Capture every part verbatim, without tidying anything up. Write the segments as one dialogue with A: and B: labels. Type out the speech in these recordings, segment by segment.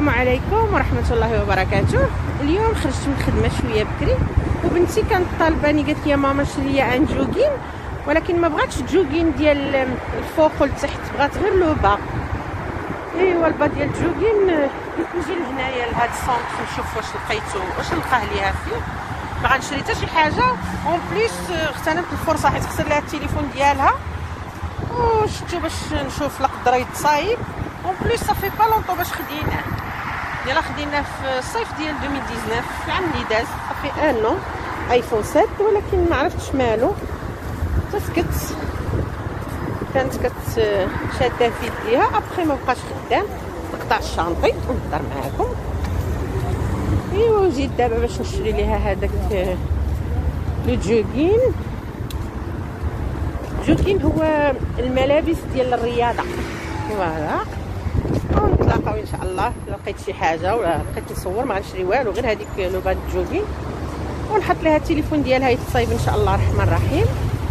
A: السلام عليكم ورحمه الله وبركاته. اليوم خرجت من الخدمه شويه بكري وبنتي كانت طالباني قالت لي ماما شري لي ان جوغين، ولكن ما بغاتش جوغين ديال الفوق والتحت، بغات غير لو با. ايوا البا ديال الجوغين نجي لهنايا لهاد السونتر نشوف واش لقيتو واش نلقاه ليها فيه. ما غنشري حتى شي حاجه اون بليس، اغتنمت الفرصه حيت خسر لها التليفون ديالها وشتو باش نشوف لا قدر يتصايب. اون بليس صافي با لونطو باش خديناه، يلا خديناه في الصيف ديال ألفين وتسعطاش في العام اللي داز، صافي ان نو ايفون سبعة، ولكن ما عرفتش مالو تسكت، كانت كتشاده في يديها ابخي ما بقاش خدام. نقطع الشانطي ونهضر معاكم. ايوا جيت دابا باش نشري ليها هذاك لو جوغين. جوغين هو الملابس ديال الرياضه، فوالا. ونتلاقاو ان شاء الله. لو لقيت شي حاجه ولا بقيت نصور ما غنشري والو، غير هذيك لوبا جوغين، ونحط لها التليفون ديالها يتصايب ان شاء الله الرحمن الرحيم.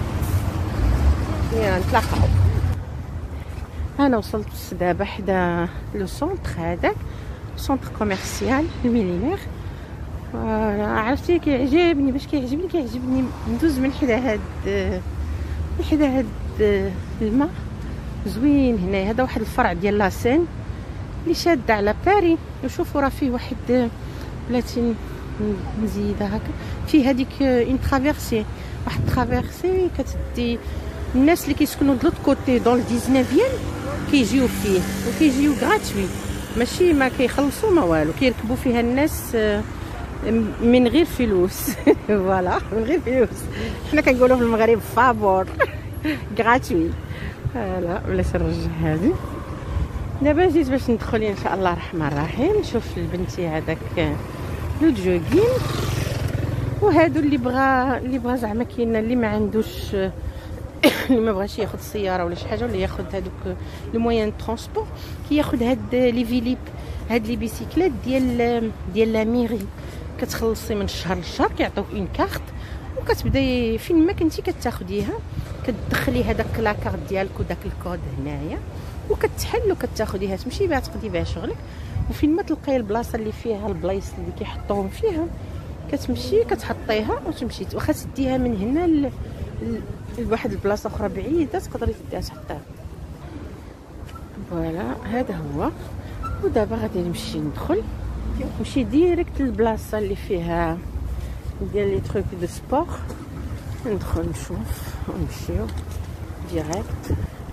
A: يلا نتلاقاو. انا وصلت دابا حدا لو سونتر، هذاك سونتر كوميرسيال الميلينير. عرفتي كيعجبني، باش كيعجبني كيعجبني ندوز من حدا هاد من حدا هاد الماء زوين. هنايا هذا واحد الفرع ديال لاسين اللي شاده على باري، وشوفوا راه فيه واحد بلاتي مزيده هكا، فيه هذيك اون ترافيرسي، واحد ترافيرسي كتدي الناس اللي كيسكنوا د لوط كوتي دون التسعينيام كيجيو فيه وكيجيو غراتوي، ماشي ما كيخلصوا ما والو، كيركبوا فيها الناس من غير فلوس. فوالا من غير فلوس، حنا كنقولوا في المغرب فابور غراتوي. لا بلاش نرجع هذه. دابا جيت باش ندخل ان شاء الله الرحمن الرحيم نشوف لبنتي هذاك لو جوغين. وهادو اللي بغى اللي بغى زعما كاين اللي ما عندوش اللي ما بغاش ياخذ السياره ولا شي حاجه، ولا ياخذ هذوك لو موين ترونسبور، كياخذ هاد لي فيليب، هاد لي بيسيكلات ديال ديال لا ميري. كتخلصي من الشهر للشهر، كيعطيوك اون كارت وكتبداي فين ما كنتي كتاخديها، كتدخلي هذاك لاكارت ديالك وداك الكود هنايا وكتحل وكتاخديها، تمشي بها تقضي بها شغلك. وفين ما تلقاي البلاصه اللي فيها البلايص اللي كيحطوهم فيها كتمشي كتحطيها وتمشي. واخا تديها من هنا ل... لواحد البلاصه اخرى بعيده تقدري تديها تحطيها. فوالا هذا هو. ودابا غادي نمشي ندخل نمشي ديريكت للبلاصه اللي فيها ديال لي تروك دو سبور، ندخل نشوف ونمشيو ديريكت.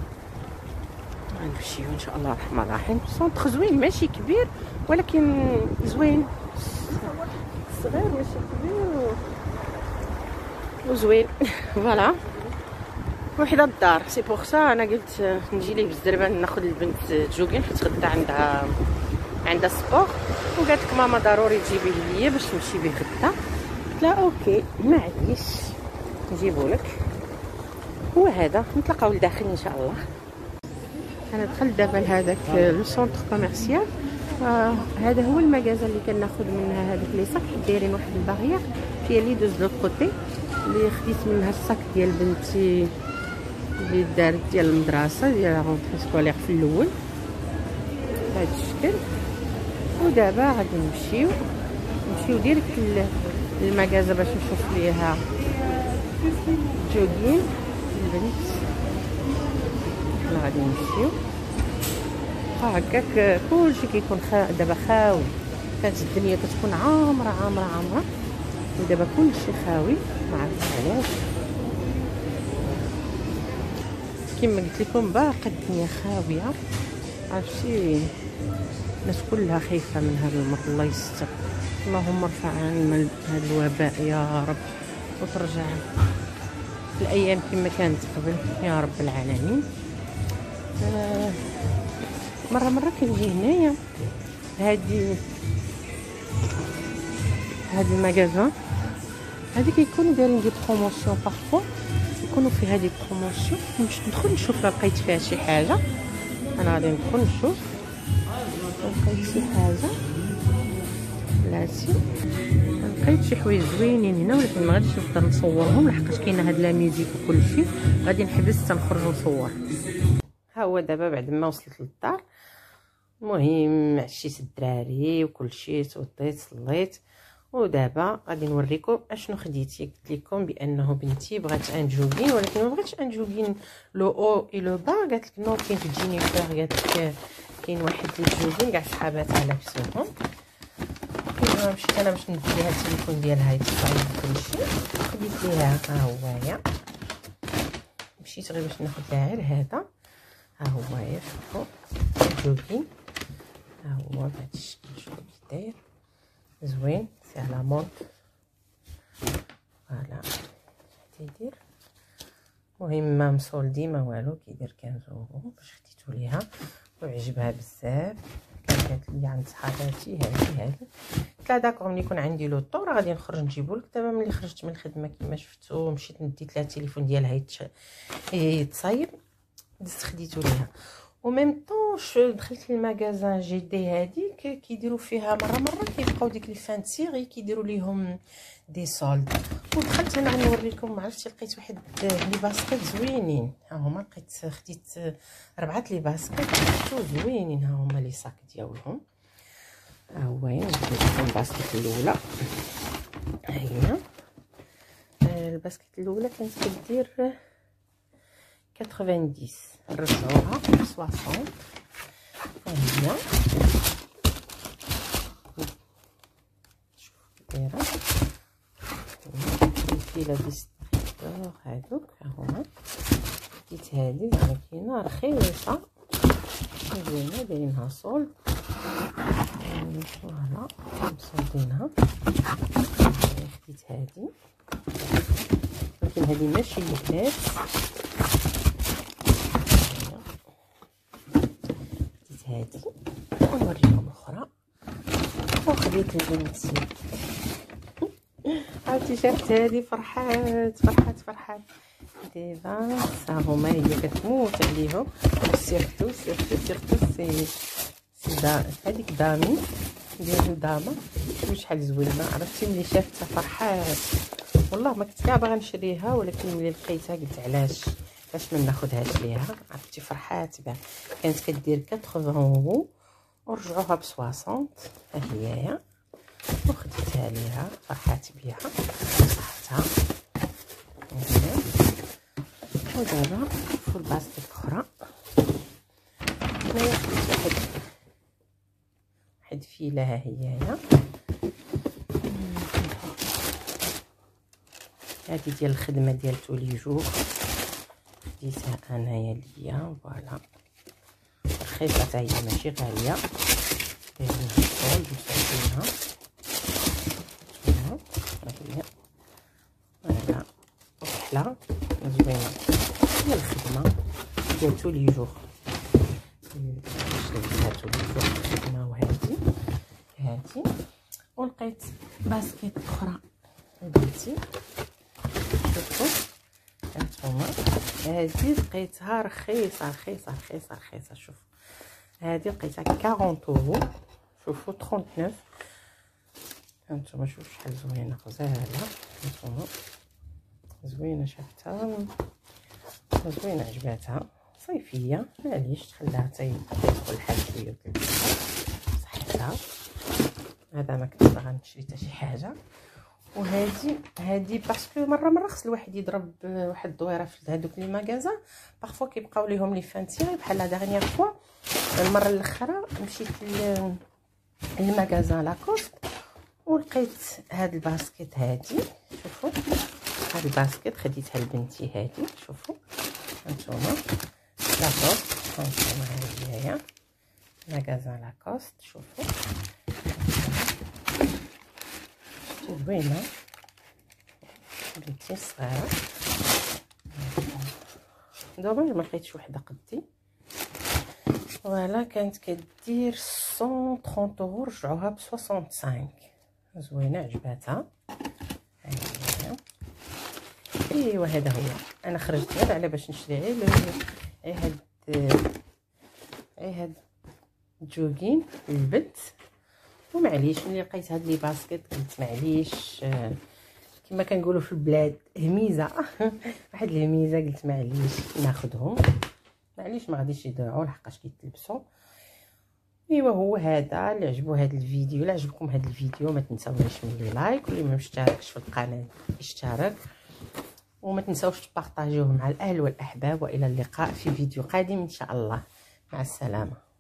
A: غنمشيو ان شاء الله الرحمن الرحيم. سونتر زوين ماشي كبير ولكن زوين، صغير ماشي كبير وزوين. فوالا وحده الدار. سي بوغ سا انا قلت نجي ليه بالزربه ناخذ البنت جوغين حيت غدا عندها عندها سبور، وقالت لك ماما ضروري تجيبيه ليا باش نمشي به غدا. قلت لها اوكي ما عنديش نجيبو لك. هو هذا، نتلاقاو لداخل ان شاء الله. انا دخلت دابا لهذاك لو سونتر كوميرسيال. آه هذا هو المغازه اللي كناخذ منها هذوك لي صاك، دايرين واحد الباريير فيها اللي دوز لو كوتي، اللي خديت منها الصاك ديال بنتي اللي دارت ديال المدرسه ديال رونطري سكولير في الاول بهذا الشكل. ودابا غادي نمشيو نمشيو ديريكت للمغازه باش نشوف ليها جوغين البنت. حنا غادي نمشيو هكاك. كلشي كيكون خا... دابا خاوي، كانت الدنيا كتكون عامره عامره عامره، ودابا كلشي خاوي، ما عرفتش علاش. كما قلت لكم باقا الدنيا خاويه، عرفتي الناس كلها خايفه من هذا المرض. الله يستر، اللهم ارفع عنا هذا الوباء يا رب، وترجع الايام كما كانت قبل يا رب العالمين. آه مره مره كنجي هنايا هادي هاد المغازان هادي كيكونوا دايرين دي بروموسيون، بارفو يكونوا في هذه البروموسيون. نمشي ندخل نشوف لا لقيت فيها شي حاجه. انا غادي ندخل نشوف لقيت شي حاجه. بلاتي لقيت شي حوايج زوينين هنا، ولكن ما غاديش نقدر نصورهم لحقاش كاينه هاد لا ميوزيك وكلشي. غادي نحبس تنخرج نصور. ها هو دابا بعد ما وصلت للدار المهم عشيت الدراري وكلشي، توضيت صليت، ودابا غادي نوريكم اشنو خديت. قلت لكم بانه بنتي بغات ان جوغين، ولكن ما بغاتش ان جوغين لو او اي لو با، قالت لك نو كاين في جينيفر، قالت لك كاين واحد لي جوغين كاع صحاباتها لابسوهم. كيما مشيت انا باش ندي ليها التليفون ديالها يتصايب كلشي، خديت ليها ها هويا، مشيت غير باش ناخذ لها غير هذا، ها هويا شوفوا جوغين، ها هو بهذا الشكل. شوفوا كي داير زوين، سي على مود فوالا تيدير. المهم ما مسولدي ما والو، كيدير خمسة اورو باش خديتو ليها وعجبها بزاف. كانت لي عند صحاباتي هذه هذه، قلت لها داكور ملي يكون عندي لو طو راه غادي نخرج نجيبو لك. دابا ملي خرجت من الخدمه كما شفتو مشيت نديت لها التليفون ديالها يتصايب، دزت خديتو ليها. وميم طون دخلت للماغازان جي دي هذيك كيديروا فيها مره مره كيبقاو ديك لي فان سيغي كيديروا ليهم دي سولد. ودخلت انا غنوريكم، ما عرفتش لقيت واحد لي باسكيت زوينين، ها هما لقيت خديت ربعه لي باسكيت زوينين، ها هما لي صاك ديالهم. ها هو نجيب لكم الباسكيت الاولى، ها هي الباسكيت الاولى كانت كدير ثمانين، نرجعوها ستين. ها هي شوف دايره الفيله ديستريكتور هادوك، ها هما ديت هادي زعما كاينه رخيصه زوينه دايرينها صولد، فوالا مصولدينها. خديت هادي ولكن هادي ماشي البنات، خديت هادي ونوريكم الاخرى. وخديت لبنتي عرفتي شافت هادي فرحات فرحات فرحات. دابا ها هما هي كتموت عليهم، سيرتو سيرتو سيرتو سي سي دا هذيك دامي ديال داما شحال زوينه. عرفتي ملي شافتها فرحات والله، ما كنت كاع باغا نشريها، ولكن ملي لقيتها قلت علاش علاش ما ناخذهاش ليها. عرفتي فرحات بها، كانت كدير ثمانين اورو ورجعوها ب ستين. ها هي وخديتها ليها فرحات بها صحتها. ودابا في الباسكيت الاخرى هنايا خديت واحد واحد فيله، ها هي هي هادي ديال الخدمه ديال تولي جور، خديتها انايا ليا فوالا رخيصه حتى هي ماشي غاليه، دايرينها الطول مصوبينها ها هي فوالا وحله زوينه ديال الخدمه ديال تولي جور. شريتها تولي جور الخدمه. وهادي هادي ولقيت باسكيت اخرى لبنتي، شوفوا هانتوما هادي لقيتها رخيصه رخيصه رخيصه رخيصه. شوف هادي لقيتها أربعين اورو، شوفوا تسعة وثلاثين. هانتوما شوف شحال زوينه غزاله، هانتوما زوينه شافتها زوينه عجباتها صيفيه، معليش تخليها حتى تدخل الحال شويه صحتها. هذا ما كنت باغا نشري حتى شي حاجه. وهادي هادي باسكو مره مره خص الواحد يضرب واحد الدويره في هذوك لي ماغازان، بارفو كيبقاو ليهم لي فانتيغي. بحال لا دغنيير فوا المره الاخرى مشيت للماغازان لاكوست ولقيت هاد الباسكيت هادي. شوفوا هاد الباسكيت خديتها لبنتي هادي، شوفوا هانتوما لاكوست، هانتوما هادي هي ماغازان لاكوست. شوفوا زوينه بنتي صغيره، دوماج ما لقيتش وحده قدي. فوالا كانت كدير مية وثلاثين اورو، رجعوها ب خمسة وستين. زوينه عجباتها. ايوا هذا هو، انا خرجت غير على باش نشري غير غير هاد غير هاد الجوغين للبنت. ومعليش ملي لقيت هاد لي باسكيت قلت معليش كما كنقولوا في البلاد هميزه واحد الهميزه، قلت معليش ناخذهم، معليش ما غاديش يضيعوا لحقاش كيتلبسوا. ايوا هو هذا اللي عجبو هذا الفيديو. الا عجبكم هذا الفيديو ما تنساونيش من لي لايك، واللي ما مشتركش في القناه اشترك، وما تنساوش تبارطاجيوه مع الاهل والاحباب. والى اللقاء في فيديو قادم ان شاء الله. مع السلامه.